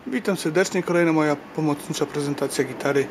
Witam serdecznie, kolejna moja pomocnicza prezentacja gitary.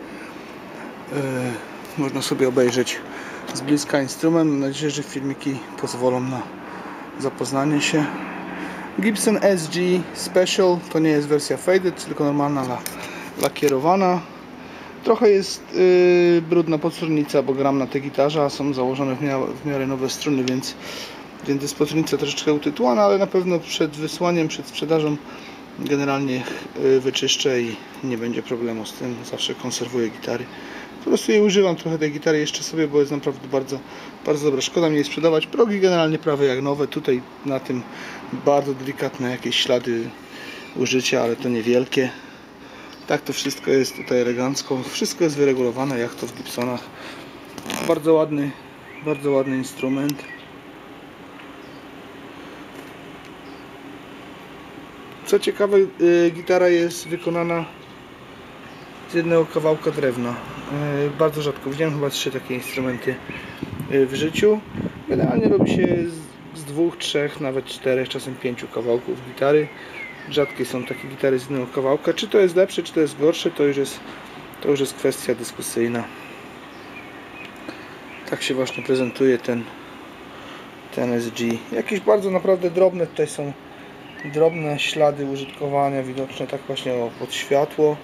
Można sobie obejrzeć z bliska instrument. Mam nadzieję, że filmiki pozwolą na zapoznanie się. Gibson SG Special, to nie jest wersja faded, tylko normalna lakierowana. Trochę jest brudna podstrójnica, bo gram na tej gitarze, a są założone w miarę nowe struny, więc jest podstrójnica troszeczkę utytułana, ale na pewno przed wysłaniem, przed sprzedażą generalnie wyczyszczę i nie będzie problemu z tym. Zawsze konserwuję gitary. Po prostu je używam trochę tej gitary jeszcze sobie, bo jest naprawdę bardzo, bardzo dobra. Szkoda mi jej sprzedawać. Progi generalnie prawie jak nowe. Tutaj na tym bardzo delikatne jakieś ślady użycia, ale to niewielkie. Tak to wszystko jest tutaj elegancko. Wszystko jest wyregulowane jak to w Gibsonach. Bardzo ładny instrument. Co ciekawe, gitara jest wykonana z jednego kawałka drewna. Bardzo rzadko widziałem, chyba 3 takie instrumenty w życiu. Generalnie robi się z 2, 3, nawet 4, czasem 5 kawałków gitary. Rzadkie są takie gitary z jednego kawałka. Czy to jest lepsze, czy to jest gorsze, to już jest kwestia dyskusyjna. Tak się właśnie prezentuje ten SG. Jakieś bardzo naprawdę drobne tutaj są. Drobne ślady użytkowania widoczne tak właśnie pod światło.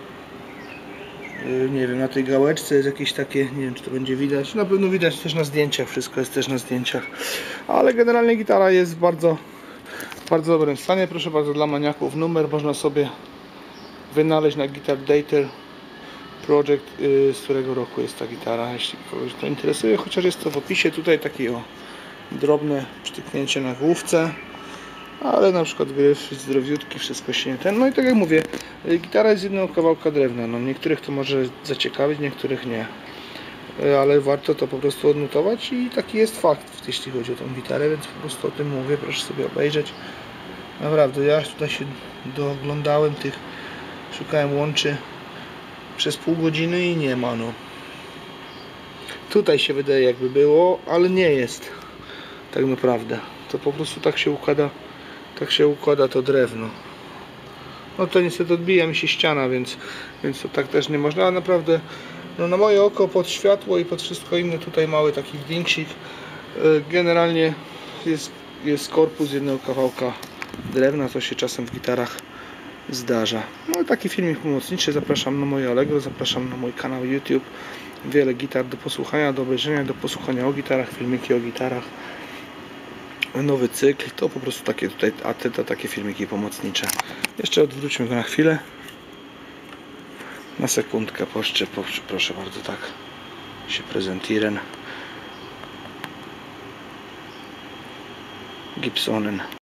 Nie wiem, na tej gałeczce jest jakieś takie, nie wiem czy to będzie widać. Na pewno widać też na zdjęciach, wszystko jest też na zdjęciach. Ale generalnie gitara jest w bardzo dobrym stanie. Proszę bardzo, dla maniaków numer można sobie wynaleźć na Guitar Data Project, z którego roku jest ta gitara, jeśli kogoś to interesuje. Chociaż jest to w opisie, tutaj takie drobne przytyknięcie na główce. Ale na przykład gryf zdrowiutki, wszystko się nie ten. No i tak jak mówię, gitara jest z jednego kawałka drewna. No, niektórych to może zaciekawić, niektórych nie. Ale warto to po prostu odnotować i taki jest fakt, jeśli chodzi o tą gitarę, więc po prostu o tym mówię, proszę sobie obejrzeć. Naprawdę, ja tutaj się dooglądałem tych, szukałem łączy przez pół godziny i nie ma, no. Tutaj się wydaje jakby było, ale nie jest. Tak naprawdę. To po prostu tak się układa. Tak się układa to drewno. No to niestety odbija mi się ściana, więc to tak też nie można. Ale naprawdę no na moje oko pod światło i pod wszystko inne tutaj mały taki wdingsik. Generalnie jest korpus jednego kawałka drewna, co się czasem w gitarach zdarza. No i taki filmik pomocniczy. Zapraszam na moje Allegro, zapraszam na mój kanał YouTube. Wiele gitar do posłuchania, do obejrzenia, do posłuchania o gitarach, filmiki o gitarach. Nowy cykl, to po prostu takie tutaj, takie filmiki pomocnicze. Jeszcze odwróćmy go na chwilę. Na sekundkę, proszę bardzo, tak się prezentieren. Gibsonen.